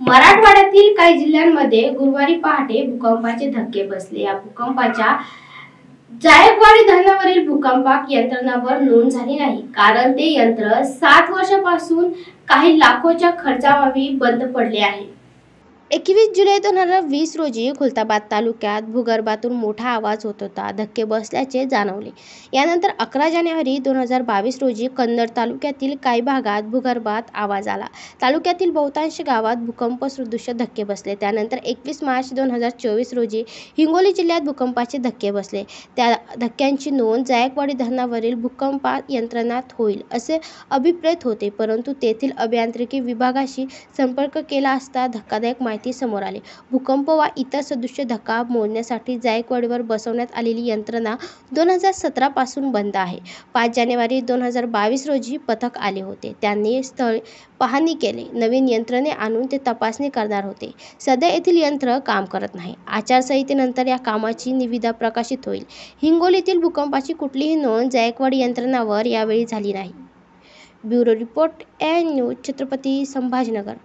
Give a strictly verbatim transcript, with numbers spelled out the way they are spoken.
मराठवाड्यातील काही जिल्ह्यांमध्ये गुरुवारी पहाटे भूकंपाचे धक्के बसले। या भूकंपाच्या जायकवाडी धरणावरील भूकंपाक यंत्रणावर नोंद झाली नाही, कारण ते यंत्र सात वर्षापासून काही लाखोच्या खर्चाअभावी बंद पडले आहे। एकवीस जुलै दोन हजार वीस रोजी खुलताबाद तालुक्यात भूगर्भातून मोठा आवाज होत होता, धक्के बसल्याचे जाणवले। यानंतर अकरा जानेवारी दोन हजार बावीस रोजी कन्नड तालुक्यातील काही भागात भूगर्भात आवाज आला। तालुक्यातील बहुतांश गावात भूकंप सदृश धक्के बसले। त्यानंतर एकवीस मार्च दोन हजार चोवीस रोजी हिंगोली जिल्ह्यात भूकंपाचे धक्के बसले। त्या धक्क्यांची नोंद जायकवाडी धरणावरील भूकंप यंत्रणात होईल असे अभिप्रेत होते, परंतु तेथील अभियांत्रिकी विभागाशी संपर्क केला असता धक्कादायक माहिती समोर आली। भूकंप वा इतर सदृश धक्का मोजण्यासाठी जायकवाडीवर बसवण्यात आलेली यंत्रणा दोन हजार सतरा पासून बंद आहे। पाच जानेवारी दोन हजार बावीस रोजी पथक आले होते, त्यांनी स्थळ पाहणी केले, नवीन यंत्रणे आणून ते तपासणी करणार होते। सध्या येथील यंत्र काम करत नाही। आचारसंहितेनंतर या कामाची निविदा प्रकाशित होईल। हिंगोलीतील भूकंपाची कुठलीही नोंद जायकवाडी यंत्रणावर यावेळी झाली नाही। Bureau report, N news, Chhatrapati Sambhajinagar.